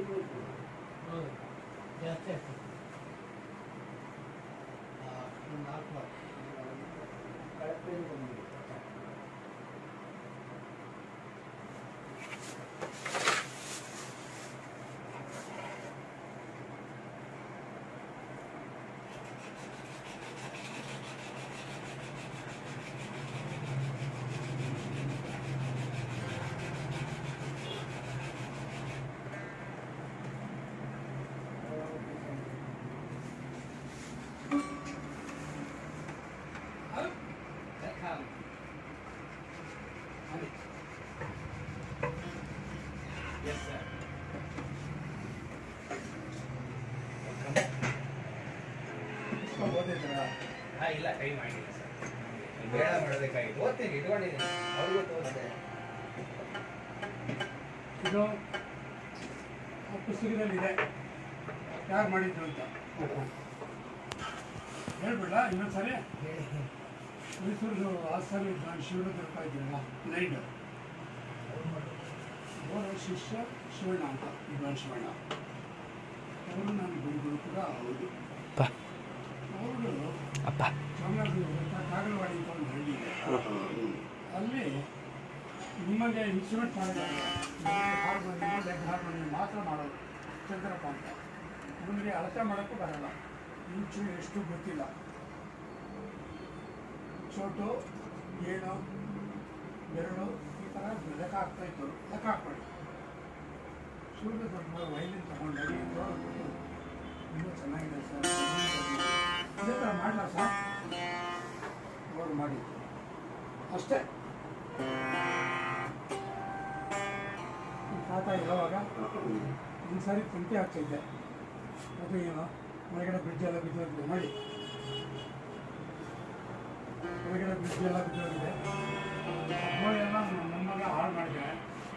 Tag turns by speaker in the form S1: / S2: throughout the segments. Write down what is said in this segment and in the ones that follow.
S1: Yes, sir. ಇಲ್ಲ ಕೈ ಮಾಡಿಲ್ಲ ಸರ್ ಬೇಡ ಮಾಡೋದಕ್ಕಾಗಿ ಓದ್ತೀನಿ ಇಟ್ಕೊಂಡಿದ್ದೀನಿ ಅವ್ರಿಗೂ ತೋರಿಸ್ದೆ
S2: ಇದು ಪುಸ್ತಕದಲ್ಲಿದೆ ಯಾರು ಮಾಡಿದ್ದು ಅಂತ ಹೇಳ್ಬಿಡ್ಲ ಇನ್ನೊಂದ್ಸರಿ ಮೈಸೂರು ಹಾಸನ ನಾನು ಶಿವರುದ್ರಪ್ಪ ಇದ್ದೀನಲ್ಲ ಲೈನ್ ಅವರ ಶಿಷ್ಯ ಶಿವಣ್ಣ ಅಂತ ವಿದ್ವಾನ್ ಶಿವಣ್ಣ ಅವರು ನಾನು ಗುರುಗಳು ಕೂಡ ಹೌದು ಅವರು ಚಾಮರಾಜನಗರ ಕಾಗಲವಾಡಿ ಅಂತ ಒಂದು ಹಳ್ಳಿ ಇದೆ ಅಲ್ಲಿ ನಿಮಗೆ ಇನ್ಸ್ಟ್ರೂಮೆಂಟ್ ಮಾಡಿದ್ದಾರೆ ಹಾರ್ಮೋನಿಯಂ ಲೆಗ್ ಹಾರ್ಮೋನಿಯಂ ಮಾತ್ರ ಮಾಡೋದು ಚಂದ್ರಪ್ಪ ಅಂತ ನಿಮಗೆ ಅಳತೆ ಮಾಡೋಕ್ಕೂ ಬರಲ್ಲ ಇಂಚು ಎಷ್ಟು ಗೊತ್ತಿಲ್ಲ ಚೋಟು ಏಣು ಬೆರಳು ಈ ಥರ ಲೆಕ್ಕ ಹಾಕ್ತಾಯಿತ್ತು ಲೆಕ್ಕ ಹಾಕ್ಬೇಡಿ ಸೂರ್ಯ ದೊಡ್ಡ ವೈಲಿನ್ ತಗೊಂಡಾಗಿ ಇನ್ನೂ ಚೆನ್ನಾಗಿದೆ ಸರ್ ಇದೇ ಥರ ಮಾಡಲ್ಲ ಸರ್ ಅವರು ಮಾಡಿದ್ದು ಅಷ್ಟೇ ತಾತ ಇರೋವಾಗ ಒಂದು ಸಾರಿ ತಂತಿ ಹಾಕ್ತಿದ್ದೆ ಅದು ಏನು ಹೊರಗಡೆ ಬ್ರಿಡ್ಜ್ ಎಲ್ಲ ಬಿದ್ದೋಗಿದೆ ನೋಡಿ ಹೊರಗಡೆ ಬ್ರಿಡ್ಜ್ ಎಲ್ಲ ಬಿದ್ದೋಗಿದೆ ಎಲ್ಲ ನಮ್ಮನ್ನ ಹಾಳು ಮಾಡಿದ್ದಾರೆ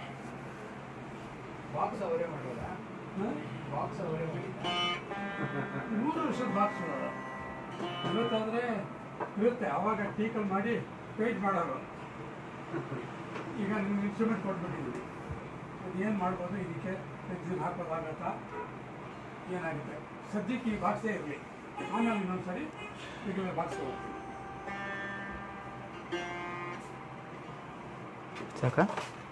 S1: ಬಾಕ್ಸ್ ಅವರೇ ಮಾಡೋದಾ ಬಾಕ್ಸ್ ಅವರೇ ಮಾಡಿದ್ದ
S2: 3 ವರ್ಷದ ಬಾಕ್ಸ್ ಇವತ್ತಾದರೆ ಇರುತ್ತೆ ಆವಾಗ ಟೀಕಲ್ ಮಾಡಿ ಪೇಂಟ್ ಮಾಡೋರು ಈಗ ನಿಮ್ಗೆ ಇನ್ಸ್ಟ್ರೂಮೆಂಟ್ ಕೊಟ್ಬಿಟ್ಟಿದ್ದೀವಿ ಅದೇನು ಮಾಡ್ಬೋದು ಇದಕ್ಕೆ ಪೆನ್ಸಿಲ್ ಹಾಕೋದಾಗತ್ತಾ ಏನಾಗುತ್ತೆ ಸದ್ಯಕ್ಕೆ ಈ ಬಾಕ್ಸೇ ಇರಲಿ ಆಮೇಲೆ ಇನ್ನೊಂದು ಸರಿ ಈಗ ಬಾಕ್ಸ್ ಹೋಗ್ತೀವಿ
S3: ಸಾಕಾ